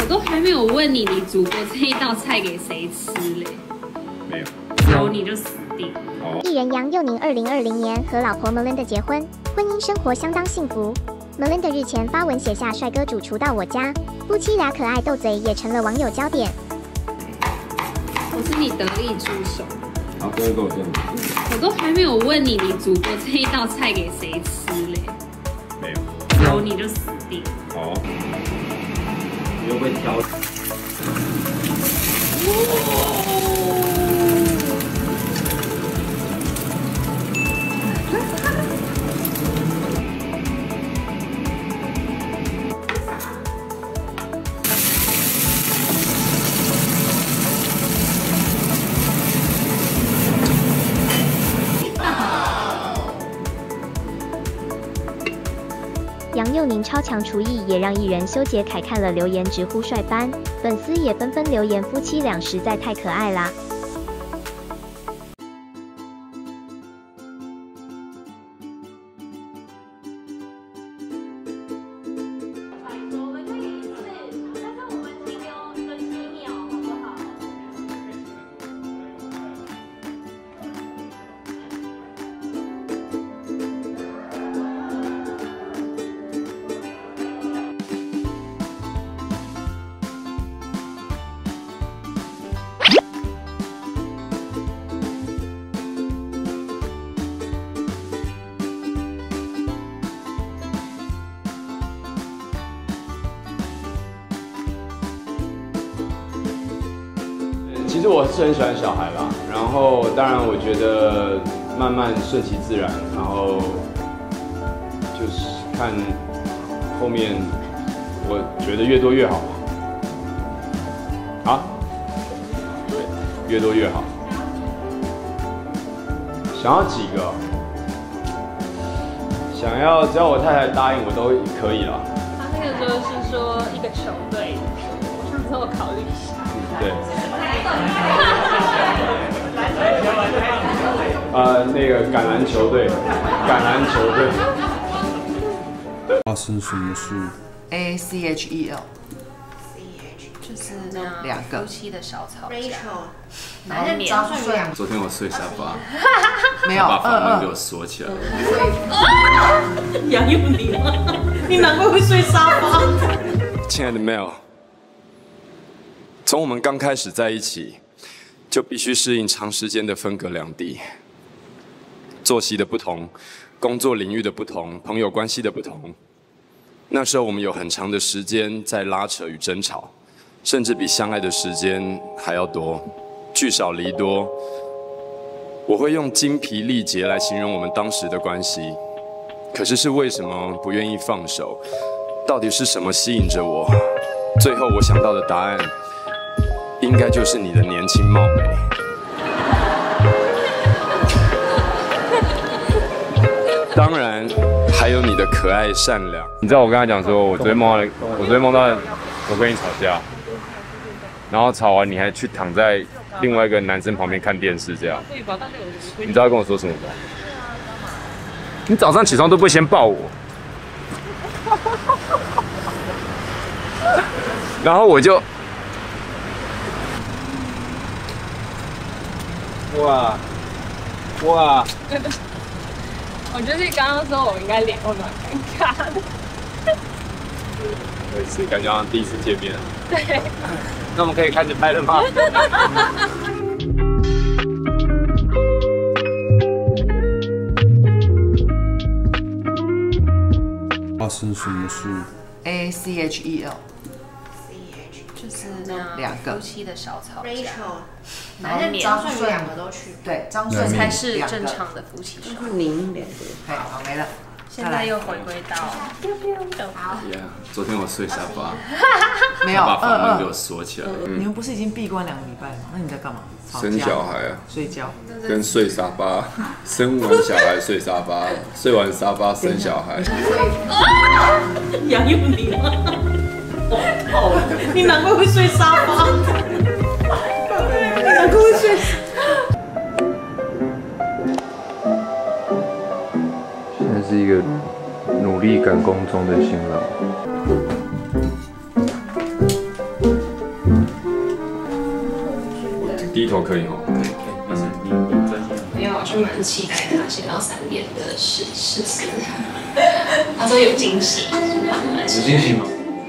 都还没有问你，你煮过这一道菜给谁吃嘞？ 没有， 有你就死定了。 艺人杨佑宁2020年和老婆 Melinda 结婚，婚姻生活相当幸福。Melinda 日前发文写下帅哥主厨到我家，夫妻俩可爱斗嘴也成了网友焦点。 我是你得力助手。 好，各位给我证明。 我都还没有问你，你煮过这一道菜给谁吃嘞？ 没有， 有你就死定了。 好，你又会挑。 杨佑宁超强厨艺也让艺人修杰楷看了留言直呼帅翻，粉丝也纷纷留言夫妻俩实在太可爱啦。 其实我是很喜欢小孩啦，然后当然我觉得慢慢顺其自然，然后就是看后面，我觉得越多越好。啊，对，越多越好。想要几个？想要只要我太太答应，我都可以啦。 他那个时候是说一个球队，我想说我考虑一下。 对。那个橄榄球队，橄榄球队。 发生什么事 ？ACHEL， 就是那样两个夫妻的小吵架。 然后早上有两个。 昨天我睡沙发， 没有， 把房门给我锁起来了。 杨佑宁吗？你难怪会睡沙发。 亲爱的 Mel， 从我们刚开始在一起，就必须适应长时间的分隔两地，作息的不同，工作领域的不同，朋友关系的不同。那时候我们有很长的时间在拉扯与争吵，甚至比相爱的时间还要多，聚少离多。我会用精疲力竭来形容我们当时的关系。可是为什么不愿意放手？到底是什么吸引着我？最后我想到的答案，应该就是你的年轻貌美。当然，还有你的可爱善良。你知道我跟他讲说，我昨天梦到我跟你吵架，然后吵完你还去躺在另外一个男生旁边看电视，这样。你知道他跟我说什么吗？你早上起床都不会先抱我。然后我就，哇。 我觉得你刚刚说我应该脸会蛮尴尬的。 我也是，感觉好像第一次见面。 对。 那我们可以开始拍了吗？ 发生什么事 ？ACHEL， 就是那样两个夫妻的小吵架。 然后张顺两个都去，对，张顺才是正常的夫妻。 就是您两个，好没了。 现在又回归到好。 昨天我睡沙发， 没有， 把房门给我锁起来了。 你们不是已经闭关2个礼拜了？那你在干嘛？ 生小孩啊， 睡觉， 跟睡沙发，生完小孩睡沙发，睡完沙发生小孩。 杨佑宁吗？你难怪会睡沙发。你难怪会睡。 现在是一个努力赶工中的新郎。 低头可以哦。 可以，没事，你专心。 没有，我就蛮期待他写到3点的事情。他说有惊喜， 有惊喜吗？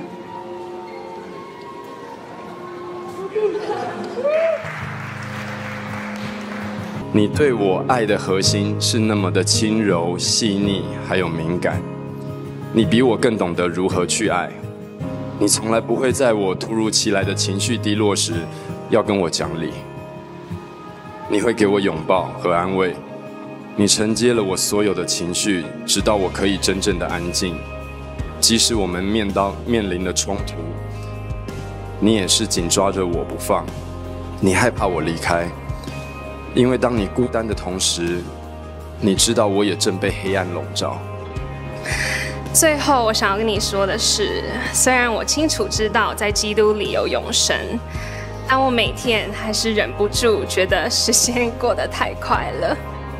你对我爱的核心是那么的轻柔、细腻，还有敏感。你比我更懂得如何去爱。你从来不会在我突如其来的情绪低落时，要跟我讲理。你会给我拥抱和安慰。你承接了我所有的情绪，直到我可以真正的安静。即使我们面临了冲突，你也是紧抓着我不放。你害怕我离开。因为当你孤单的同时，你知道我也正被黑暗笼罩。 最后，我想要跟你说的是，虽然我清楚知道在基督里有永生，但我每天还是忍不住觉得时间过得太快了。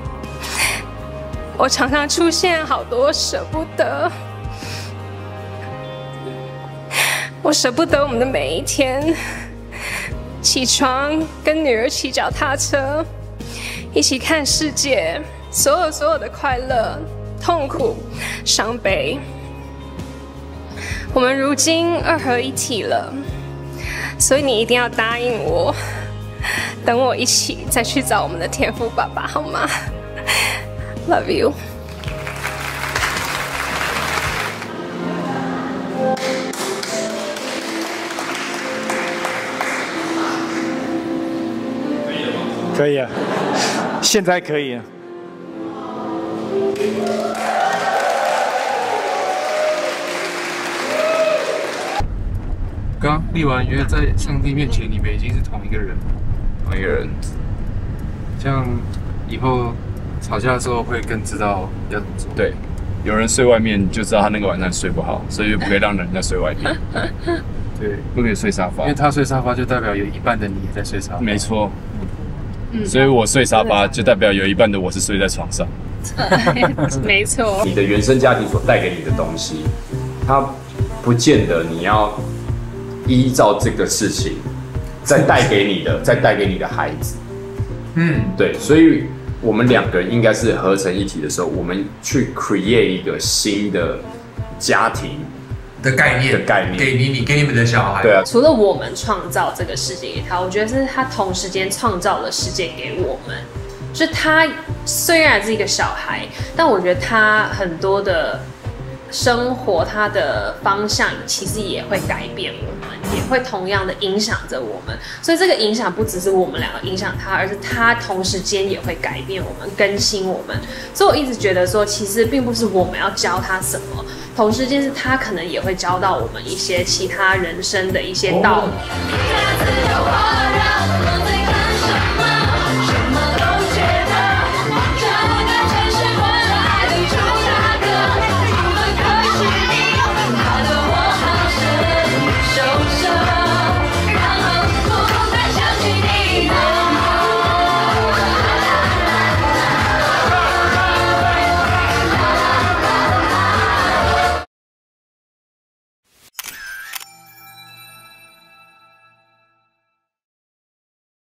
我常常出现好多舍不得，我舍不得我们的每一天，起床跟女儿骑脚踏车，一起看世界，所有的快乐、痛苦、伤悲，我们如今2合1体了，所以你一定要答应我，等我一起再去找我们的天父爸爸，好吗？Love you。 可以啊，现在可以啊。 刚立完约，在上帝面前，你们已经是同一个人， 同一个人。 这样以后吵架的时候会更知道要怎么做。 对，有人睡外面就知道他那个晚上睡不好，所以就不可以让人家睡外面。 对， 不可以睡沙发， 因为他睡沙发就代表有一半的你也在睡沙发。 没错。所以我睡沙发就代表有一半的我是睡在床上。 没错。 你的原生家庭所带给你的东西，它不见得你要依照这个事情再带给你的孩子。对，所以我们2个人应该是合成一体的时候，我们去 create 一个新的家庭的概念，给你们的小孩。 对啊， 除了我们创造这个世界给他，我觉得是他同时间创造了世界给我们。就是他虽然是一个小孩，但我觉得他很多的生活，他的方向其实也会改变我们，也会同样的影响着我们。所以这个影响不只是我们2个影响他，而是他同时间也会改变我们、更新我们。所以我一直觉得说，其实并不是我们要教他什么。同时间是他可能也会教到我们一些其他人生的一些道理。